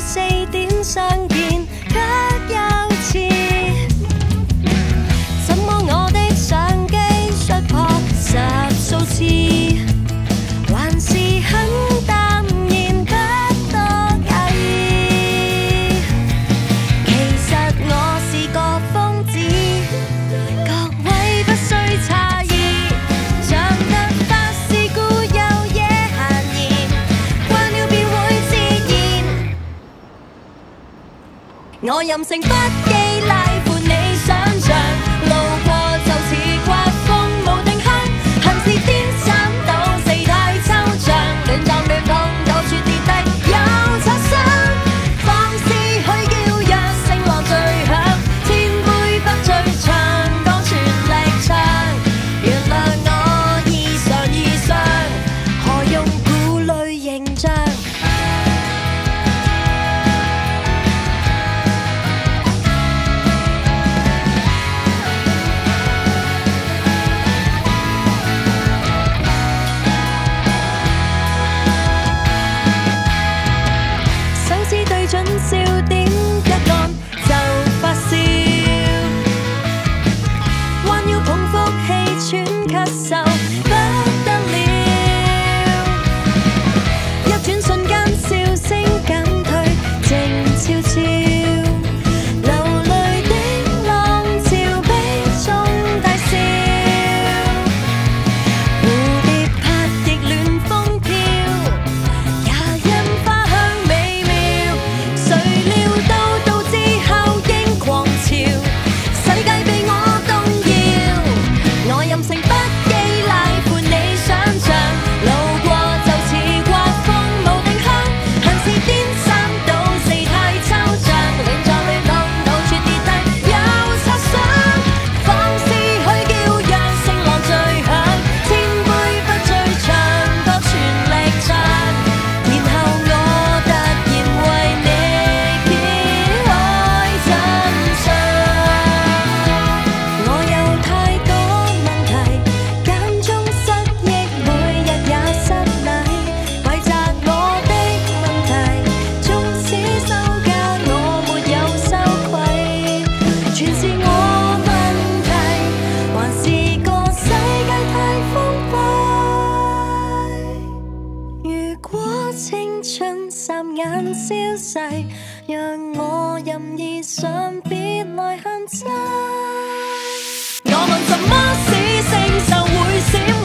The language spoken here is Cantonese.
4點相見，卻又遲。怎麼我的相機摔破10數次，還是很淡然不多介意。其實我是個瘋子，各位不需詫異。常突發事故有嘢閒言，慣了便會自然。我任性不羈拉闊你想象，路過就似刮風無定向，行是顛三倒四太抽象，亂撞亂碰到處跌低有擦傷，放肆去叫嚷，聲浪最響，千杯不醉唱歌全力唱，原諒我異常異常，何用顧慮形象。手指對準笑點一按就發燒，彎腰捧腹氣喘咳嗽不得了，一轉瞬間笑聲減退靜悄悄，流淚的浪潮悲中大笑，蝴蝶拍翼亂風飄，也因花香美妙，誰料到導致效應狂潮，世界被我動搖，我任性不羈拉闊你想象，路過就似刮風無定向，行是顛三倒四太抽象，亂撞亂碰到處跌低有擦傷，放肆去叫嚷，聲浪最響，千杯不醉唱歌全力唱，然後我突然為你揭開真相。我有太多問題，間中失憶，每日也失禮，怪責我的問題，縱使收假我沒有羞愧，全是我問題，還是個世界太封閉。如果青春霎眼消逝，讓我任意想，別來限制。我問什麼使承受會閃